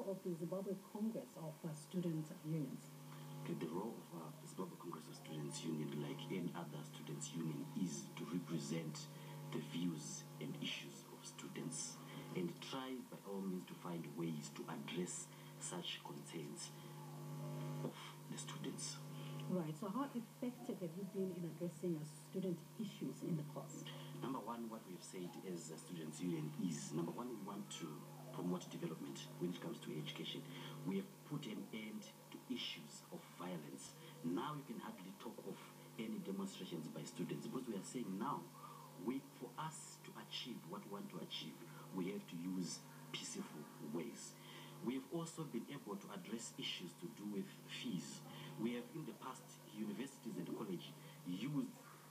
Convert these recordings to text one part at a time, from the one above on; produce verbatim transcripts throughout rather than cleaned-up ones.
of the Zimbabwe Congress of uh, Student Unions? Okay, the role of uh, the Zimbabwe Congress of Students Union, like any other students' union, is to represent the views and issues of students and try by all means to find ways to address such concerns of the students. Right, so how effective have you been in addressing uh, student issues in the class? Number one, what we have said as a students' union is, number one, we want to promote development when it comes to education. We have put an end to issues of violence. Now you can hardly talk of any demonstrations by students because we are saying now, we, for us to achieve what we want to achieve, we have to use peaceful ways. We have also been able to address issues to do with fees. We have in the past, universities and college used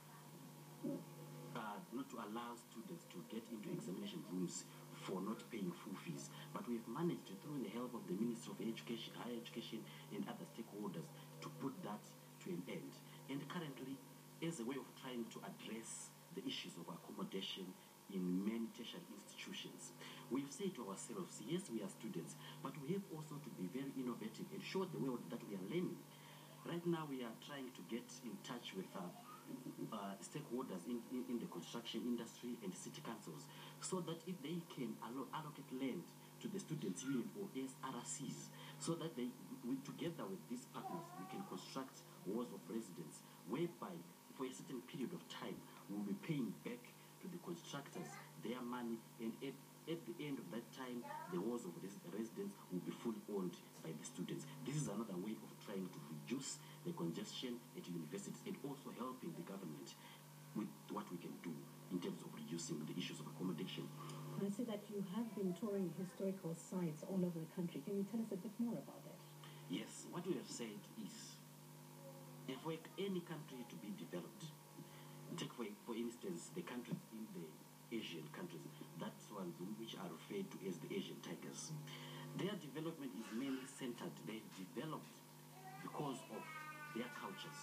uh, not to allow students to get into examination rooms for not paying full fees. But we have managed to, through the help of the Ministry of Education, Higher Education and other stakeholders, to put that to an end. And currently, as a way of trying to address the issues of accommodation in many tertiary institutions, we've said to ourselves, yes, we are students, but we have also to be very innovative and show the world that we are learning. Right now, we are trying to get in touch with uh, uh, stakeholders in, in, in the construction industry and city councils, so that if they can allo allocate land to the students' union or S R Cs, so that they, we, together with these partners, we can construct walls of residence, whereby for a certain period of time, we'll be paying back to the constructors their money, and at, at the end of that time, the walls of res residence will be fully owned by the students. This is another way of trying to reduce the congestion at universities and also helping the government with what we can do in terms of reducing the issues of accommodation. I see that you have been touring historical sites all over the country. Can you tell us a bit more about that? Yes, what we have said is, if for any country to be developed, take for, for instance the countries in the Asian countries, that's ones which are referred to as the Asian tigers. Their development is mainly centered, they've developed because of their cultures.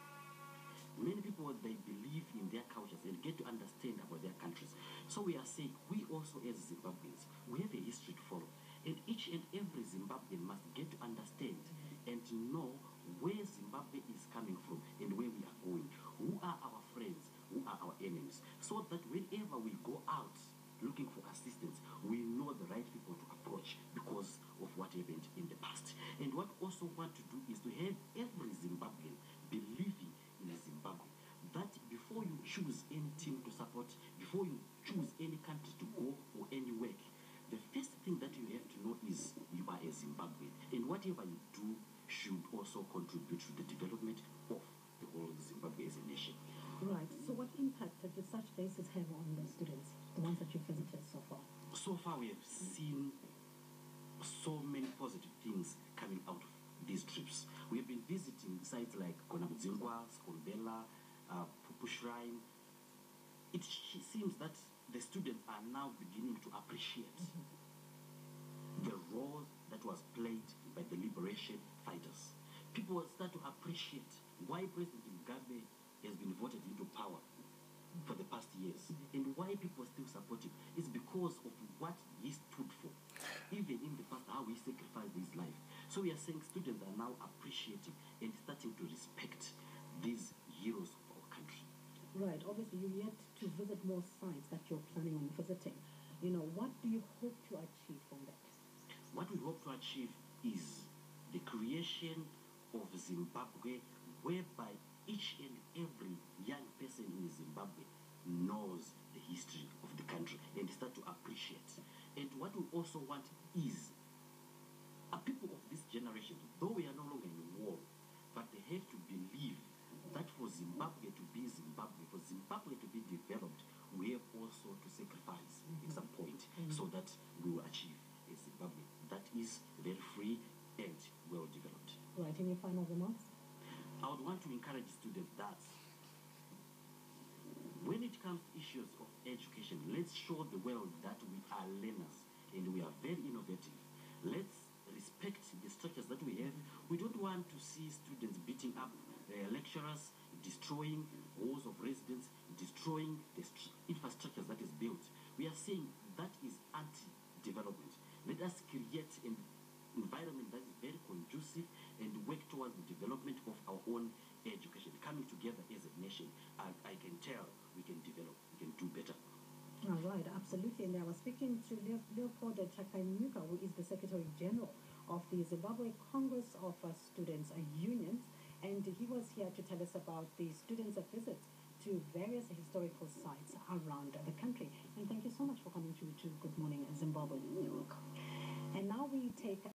Many people, they believe in their cultures and get to understand about their countries. So we are saying, we also as Zimbabweans, we have a history to follow. And each and every Zimbabwean must get to understand and to know where Zimbabwe is coming from and where we are going. Who are our friends? Who are our enemies? So that whenever we go out looking for assistance, we know the right people to approach because of what happened in the past. And what we also want to do is to have every Zimbabwean believing in Zimbabwe, that before you choose any team to support, before you choose any country to go or any work, the first thing that you have to know is you are a Zimbabwean, and whatever you do should also contribute to the development of the whole Zimbabwe as a nation. Right. So what impact did such places have on the students, the ones that you've visited so far? So far we have seen so many positive things coming out of these trips. We have been visiting sites like Konabudzingwa, Skombela, uh, Pupu Shrine. It seems that the students are now beginning to appreciate mm-hmm. the role that was played by the liberation fighters. People will start to appreciate why President Mugabe has been voted into power for the past years, mm-hmm. and why people still support him. It's because of what he stood for. Even in the past, how he sacrificed his life. So we are saying students are now appreciating and starting to respect these heroes of our country. Right. Obviously, you're yet to visit more sites that you're planning on visiting. You know, what do you hope to achieve from that? What we hope to achieve is the creation of Zimbabwe, whereby each and every young person in Zimbabwe knows the history of the country and start to appreciate. And what we also want is a people of this generation, though we are no longer in war, but they have to believe that for Zimbabwe to be Zimbabwe, for Zimbabwe to be developed, we have also to sacrifice mm-hmm. at some point mm-hmm. so that we will achieve a Zimbabwe that is very free and well developed. Right, any final remarks? I would want to encourage students that when it comes to issues of education, let's show the world that we are learners and we are very innovative. Let's respect the structures that we have. We don't want to see students beating up uh, lecturers, destroying walls of residence, destroying the infrastructures that is built. We are saying that is anti-development. Let us create and environment that is very conducive and work towards the development of our own education. Coming together as a nation, I, I can tell we can develop, we can do better. All right, absolutely. And I was speaking to Leo, Leopold Chakanyuka, who is the Secretary General of the Zimbabwe Congress of uh, Students uh, Unions, and he was here to tell us about the students' visits to various historical sites around the country. And thank you so much for coming to, to Good Morning Zimbabwe. You're welcome. And now we take